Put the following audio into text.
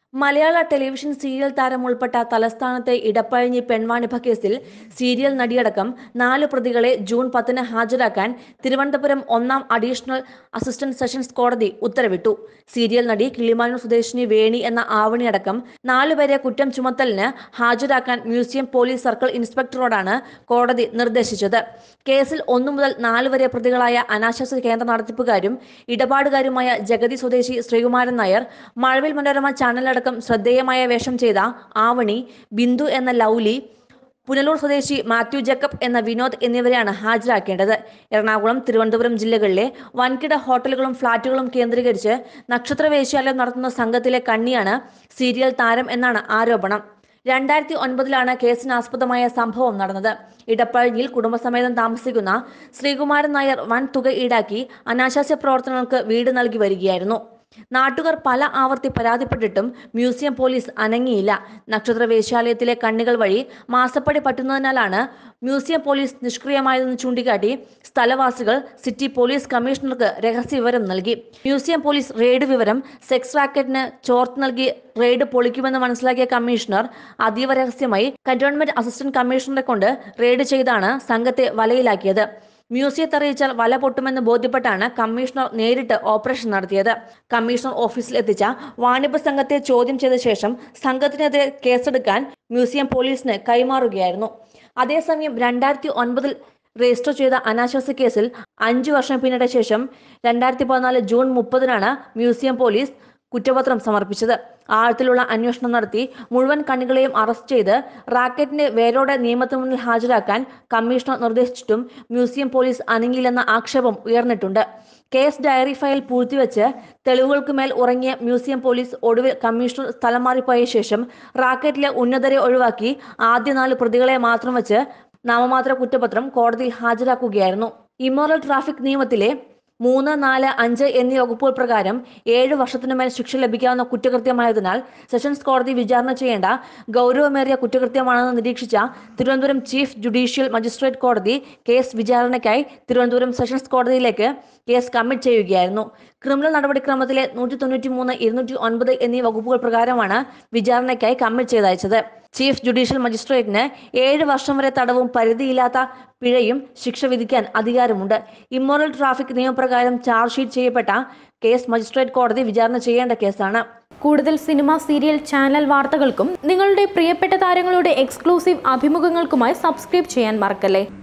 മലയാള television serial താരം ഉൾപ്പെട്ട തലസ്ഥാനത്തെ ഇടപ്പഴിഞ്ഞി പെൺവാണിഭ കേസിൽ സീരിയൽ നടിയടക്കം 4 പ്രതികളെ ജൂൺ 10 ഹാജരാക്കാൻ തിരുവനന്തപുരം 1-ാം അഡീഷണൽ അസിസ്റ്റന്റ് സെഷൻസ് കോടതി ഉത്തരവിട്ടു. സീരിയൽ നടി കിളിമാനൂർ സ്വദേശിനി വേണി എന്ന ആവണിയടക്കം 4 പേരെ കുറ്റം ചുമത്തലിന് ഹാജരാക്കാൻ മ്യൂസിയം പോലീസ് സർക്കിൾ ഇൻസ്പെക്ടറോടാണ് കോടതി നിർദ്ദേശിച്ചത്. കേസിൽ 1 മുതൽ 4 വരെ പ്രതികളായ അനാശാസ്യ കേന്ദ്ര നടത്തിപ്പുകാരും ഇടപാടുകാരുമായ ജഗതി സ്വദേശി ശ്രീകുമാരൻ നായർ, മഴവിൽ മനോരമ ചാനലടക്കം ശ്രദ്ധേയമായ വേഷം ചെയ്ത ആവണി, ബിന്ദു എന്ന ലൗലി, പുനലൂർ സ്വദേശി മാത്യു ജേക്കബ് എന്ന വിനോദ് എന്നിവരെയാണ് ഹാജരാക്കേണ്ടത്. എറണാകുളം, തിരുവനന്തപുരം ജില്ലകളിലെ വൻകിട ഹോട്ടലുകളും ഫ്ളാറ്റുകളും കേന്ദ്രീകരിച്ച് നക്ഷത്ര വേശ്യാലയം നടത്തുന്ന സംഘത്തിലെ കണ്ണിയാണ് സീരിയൽ താരം എന്നാണ് ആരോപണം. 2009 കേസിനാസ്പദമായ സംഭവം നടന്നത്. ഇടപ്പഴിഞ്ഞിൽ കുടുംബസമേതം താമസിക്കുന്ന ശ്രീകുമാരൻ നായർ വൻ തുക ഈടാക്കി അനാശാസ്യ പ്രവർത്തനങ്ങൾക്ക് വീട് നൽകി വരികയായിരുന്നു. നാട്ടുകാർ പല ആവർത്തി പരാതിപ്പെട്ടിട്ടും മ്യൂസിയം പോലീസ് അനങ്ങിയില്ല. നക്ഷത്ര വേശ്യാലയത്തിലെ കണ്ണികൾ വഴി മാസപ്പടി പറ്റുന്നതിനാലാണ് മ്യൂസിയം പോലീസ് നിഷ്ക്രിയമായതെന്ന് ചൂണ്ടിക്കാട്ടി സ്ഥലവാസികൾ സിറ്റി പോലീസ് കമ്മീഷണർക്ക് രഹസ്യവിവരം നൽകി. മ്യൂസിയം പോലീസ് റെയ്ഡ് വിവരം സെക്സ് റാക്കറ്റിന് ചോർത്ത് നൽകി റെയ്ഡ് പൊളിക്കുമെന്ന് മനസ്സിലാക്കിയ കമ്മീഷണർ അതീവ രഹസ്യമായി കന്റോൺമെന്റ് അസിസ്റ്റന്റ് കമ്മീഷണറെ കൊണ്ട് റെയ്ഡ് ചെയ്താണ് സംഘത്തെ വലയിലാക്കിയത്. മ്യൂസിയത്തെ അറിയിച്ചാൽ വല പൊട്ടുമെന്ന് ബോധ്യപ്പെട്ടാണ് കമ്മീഷണർ നേരിട്ട് ഓപ്പറേഷൻ നടത്തിയത്. കമ്മീഷണർ ഓഫീസിൽ എത്തിച്ച വാണിഭ സംഘത്തെ ചോദ്യം ചെയ്ത ശേഷം സംഘത്തിനെതിരെ കേസെടുക്കാൻ മ്യൂസിയം പോലീസിന് കൈമാറുകയായിരുന്നു. അതേസമയം 2009 രജിസ്റ്റർ ചെയ്ത അനാശാസ്യ കേസിൽ 5 വർഷം പിന്നിട്ട ശേഷം 2014 ജൂൺ 30 മ്യൂസിയം പോലീസ് കുറ്റപത്രം സമർപ്പിച്ചത്. ആഴത്തിലുള്ള അന്വേഷണം നടത്തി മുഴുവൻ കണ്ണികളെയും അറസ്റ്റ് ചെയ്ത് റാക്കറ്റിന്റെ വേരോടെ നിയമത്തിന് മുന്നിൽ ഹാജരാക്കാൻ കമ്മീഷണർ നിർദ്ദേശിച്ചിട്ടും മ്യൂസിയം പോലീസ് അനങ്ങിയില്ലെന്ന ആക്ഷേപം ഉയർന്നിട്ടുണ്ട്. കേസ് ഡയറി ഫയൽ പൂഴ്ത്തിവെച്ച് തെളിവുകൾക്കുമേൽ ഉറങ്ങിയ മ്യൂസിയം പോലീസ് ഒടുവിൽ കമ്മീഷണർ സ്ഥലം മാറിപ്പോയ ശേഷം റാക്കറ്റിലെ ഉന്നതരെ ഒഴിവാക്കി ആദ്യ 4 പ്രതികളെ മാത്രം വെച്ച് നാമമാത്ര കുറ്റപത്രം കോടതിയിൽ ഹാജരാക്കുകയായിരുന്നു. ഇമ്മോറൽ ട്രാഫിക് നിയമത്തിലെ 3, 4, 5 എന്നീ വകുപ്പുകൾ പ്രകാരം 7 വർഷത്തിനുമേൽ ശിക്ഷ ലഭിക്കാവുന്ന കുറ്റകൃത്യമായതിനാൽ സെഷൻസ് കോടതി വിചാരണ ചെയ്യേണ്ട ഗൗരവമേറിയ കുറ്റകൃത്യമാണെന്ന് നിരീക്ഷിച്ച തിരുവനന്തപുരം ചീഫ് ജുഡീഷ്യൽ മജിസ്ട്രേറ്റ് കോടതി കേസ് വിചാരണയ്ക്കായി തിരുവനന്തപുരം സെഷൻസ് കോടതിയിലേക്ക് കേസ് കമ്മിറ്റ് ചെയ്യുകയായിരുന്നു. ക്രിമിനൽ നടപടിക്രമത്തിലെ 193, 209 എന്നീ വകുപ്പുകൾ പ്രകാരമാണ് വിചാരണയ്ക്കായി കമ്മിറ്റ് ചെയ്തയച്ചത്. ചീഫ് ജുഡീഷ്യൽ മജിസ്ട്രേറ്റിന് 7 വർഷം വരെ തടവും പരിധിയില്ലാത്ത പിഴയും ശിക്ഷ വിധിക്കാൻ അധികാരമുണ്ട്. ഇമ്മോറൽ ട്രാഫിക് നിയമപ്രകാരം ചാർജ് ഷീറ്റ് ചെയ്യപ്പെട്ട കേസ് മജിസ്ട്രേറ്റ് കോടതി വിചാരണ ചെയ്യേണ്ട കേസാണ്. കൂടുതൽ സിനിമ, സീരിയൽ, ചാനൽ വാർത്തകൾക്കും നിങ്ങളുടെ പ്രിയപ്പെട്ട താരങ്ങളുടെ എക്സ്ക്ലൂസീവ് അഭിമുഖങ്ങൾക്കുമായി സബ്സ്ക്രൈബ് ചെയ്യാൻ മറക്കല്ലേ.